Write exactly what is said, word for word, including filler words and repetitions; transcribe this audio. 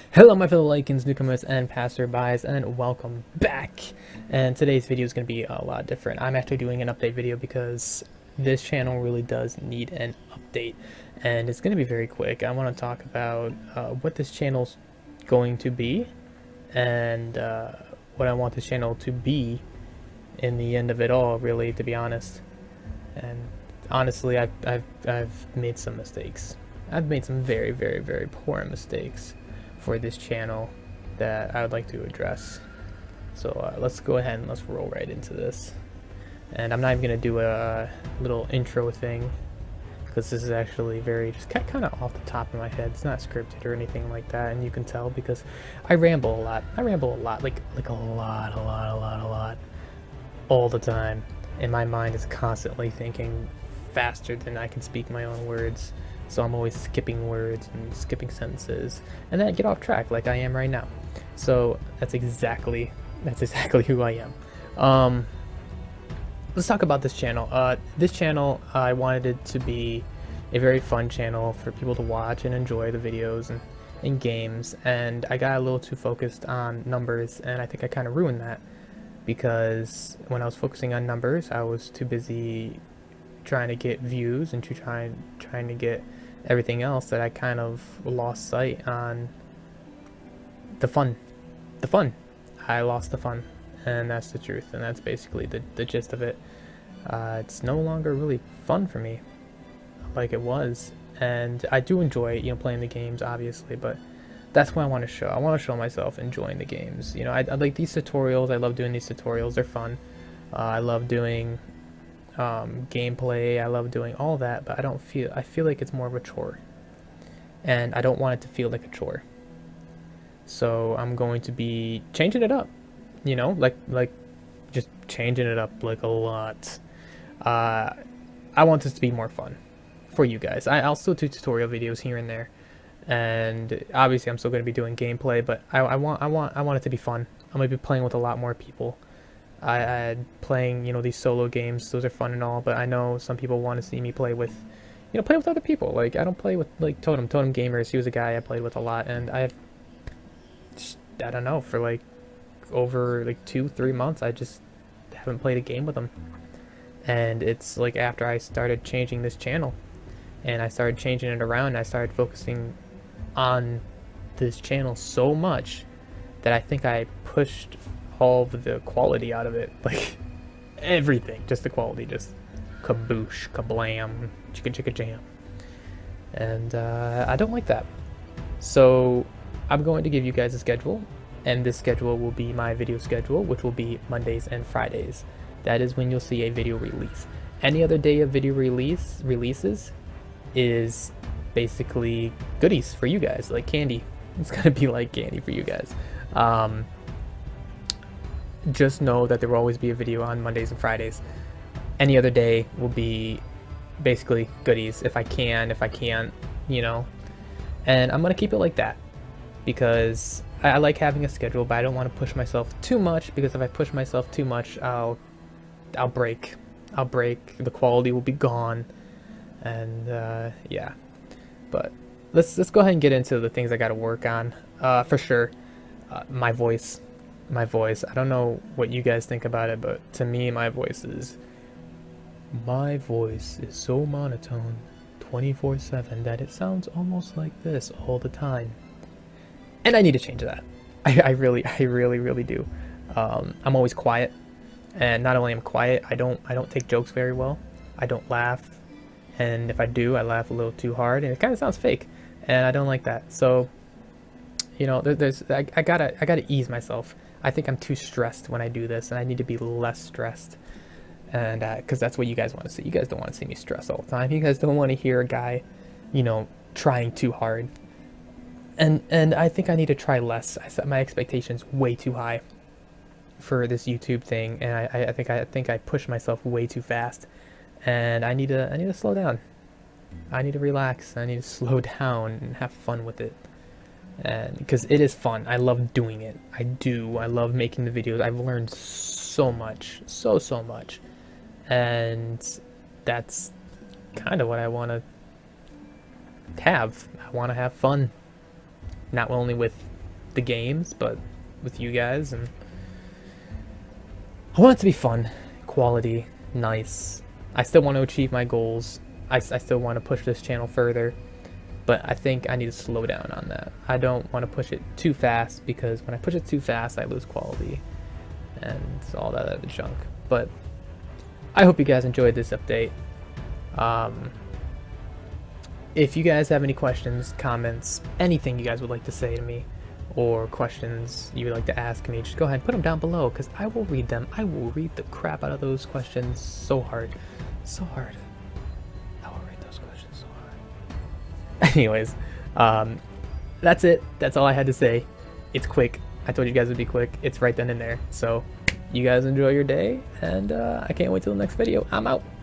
Hello my fellow Lycans, newcomers, and passerbys, and welcome back. And today's video is going to be a lot different. I'm actually doing an update video because this channel really does need an update. And it's going to be very quick. I want to talk about uh, what this channel's going to be, and uh, what I want this channel to be in the end of it all, really, to be honest. And honestly, I've, I've, I've made some mistakes. I've made some very, very, very poor mistakes for this channel that I would like to address. So uh, let's go ahead and let's roll right into this. And I'm not even going to do a little intro thing, because this is actually very just kind of off the top of my head. It's not scripted or anything like that, and you can tell because I ramble a lot. I ramble a lot, like like a lot, a lot, a lot, a lot, all the time. And my mind is constantly thinking faster than I can speak my own words. So I'm always skipping words and skipping sentences, and then I get off track like I am right now. So that's exactly that's exactly who I am. Um, let's talk about this channel. Uh, this channel, uh, I wanted it to be a very fun channel for people to watch and enjoy the videos and, and games, and I got a little too focused on numbers, and I think I kind of ruined that, because when I was focusing on numbers, I was too busy trying to get views and to try trying to get everything else, that I kind of lost sight on the fun. The fun. I lost the fun, and that's the truth, and that's basically the, the gist of it. Uh, it's no longer really fun for me like it was, and I do enjoy, you know, playing the games, obviously, but that's what I want to show. I want to show myself enjoying the games. You know, I, I like these tutorials. I love doing these tutorials. They're fun. Uh, I love doing Um, gameplay. I love doing all that, but I don't feel I feel like it's more of a chore, and I don't want it to feel like a chore. So I'm going to be changing it up, you know, like like just changing it up like a lot. Uh, I want this to be more fun for you guys. I, I'll still do tutorial videos here and there, and obviously I'm still going to be doing gameplay, but I, I want I want I want it to be fun. I'm going to be playing with a lot more people. I, I playing, you know, these solo games. Those are fun and all, but I know some people want to see me play with, you know, play with other people. Like, I don't play with, like, Totem. Totem Gamers, he was a guy I played with a lot, and I've, just, I don't know, for, like, over, like, two, three months, I just haven't played a game with him. And it's, like, after I started changing this channel, and I started changing it around, and I started focusing on this channel so much that I think I pushed all of the quality out of it, like everything, just the quality, just kaboosh, kablam, chicka chicka jam, and uh, I don't like that. So I'm going to give you guys a schedule, and this schedule will be my video schedule, which will be Mondays and Fridays. That is when you'll see a video release. Any other day of video release releases is basically goodies for you guys, like candy. It's gonna be like candy for you guys. Um, just know that there will always be a video on Mondays and Fridays. Any other day will be basically goodies, if I can, if I can't, you know. And I'm gonna keep it like that, because I, I like having a schedule, but I don't want to push myself too much, because if I push myself too much, I'll I'll break. I'll break. The quality will be gone, and uh, yeah. But let's let's go ahead and get into the things I got to work on. Uh, for sure, uh, my voice. My voice. I don't know what you guys think about it, but to me, my voice is my voice is so monotone twenty-four seven that it sounds almost like this all the time, and I need to change that. I, I really, I really, really do. Um, I'm always quiet, and not only am I quiet, I don't, I don't take jokes very well. I don't laugh, and if I do, I laugh a little too hard, and it kind of sounds fake, and I don't like that. So, you know, there, there's I, I gotta, I gotta ease myself. I think I'm too stressed when I do this, and I need to be less stressed, and because uh, that's what you guys want to see. You guys don't want to see me stress all the time. You guys don't want to hear a guy, you know, trying too hard, and and I think I need to try less. I set my expectations way too high for this YouTube thing, and I, I think I think I push myself way too fast, and I need to I need to slow down. I need to relax. I need to slow down and have fun with it. And because it is fun. I love doing it. I do. I love making the videos. I've learned so much, so so much, and that's kind of what I want to have. I want to have fun, not only with the games, but with you guys. And I want it to be fun, quality, nice. I still want to achieve my goals. I, I still want to push this channel further, but I think I need to slow down on that. I don't want to push it too fast, because when I push it too fast, I lose quality and all that other junk. But I hope you guys enjoyed this update. Um, if you guys have any questions, comments, anything you guys would like to say to me, or questions you would like to ask me, just go ahead and put them down below, because I will read them. I will read the crap out of those questions so hard. So hard. I will read those questions so hard. Anyways, um, that's it. That's all I had to say. It's quick. I told you guys it'd be quick. It's right then and there. So you guys enjoy your day, and uh, I can't wait till the next video. I'm out.